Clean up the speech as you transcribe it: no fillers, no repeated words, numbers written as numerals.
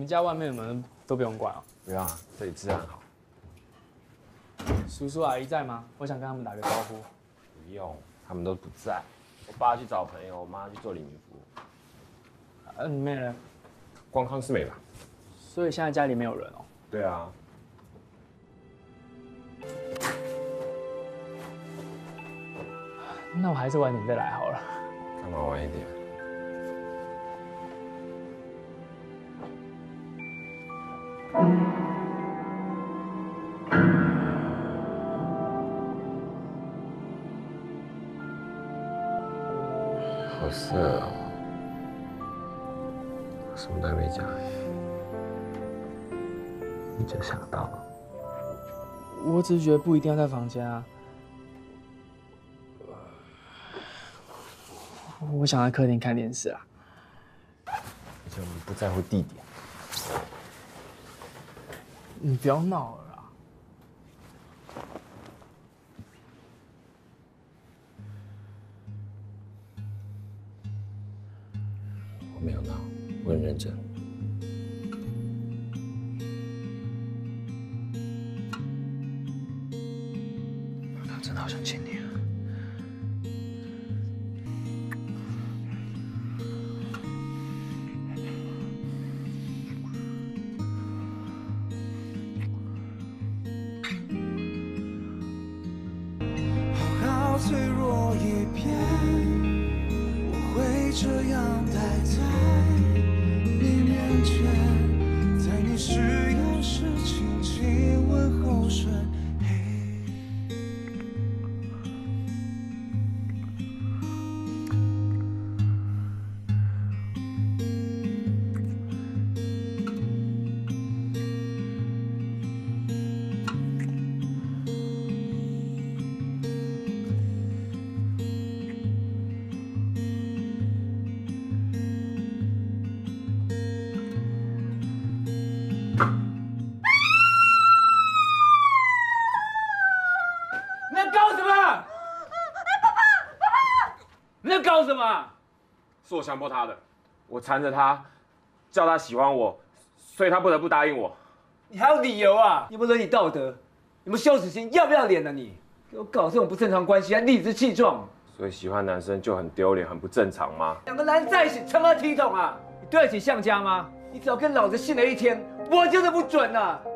们家外面的门都不用关哦？ 不用啊，这里治安好。 叔叔阿姨在吗？我想跟他们打个招呼。 不用，他们都不在。我爸去找朋友，我妈去做里民服务。 你妹呢？ 逛康斯美吧。 所以现在家里没有人哦。 对啊。 那我还是晚点再来好了。 干嘛晚一点？好色哦！我什么都没讲，你就想到了。 我只是觉得不一定要在房间啊。我想在客厅看电视啊。 而且我们不在乎地点。 你不要闹了啦。 我没有闹，我很认真。他真的好想亲你啊！ 脆弱一片，我会这样待在你面前，在你需要时轻轻问候声。 搞什么？ 是我强迫他的，我缠着他，叫他喜欢我，所以他不得不答应我。 你还有理由啊？有没有伦理道德？有没有羞耻心？要不要脸啊你？给我搞这种不正常关系还理直气壮？ 所以喜欢男生就很丢脸，很不正常吗？ 两个男人在一起他妈体统啊！你对得起向家吗？你只要跟老子信了一天，我就是不准啊！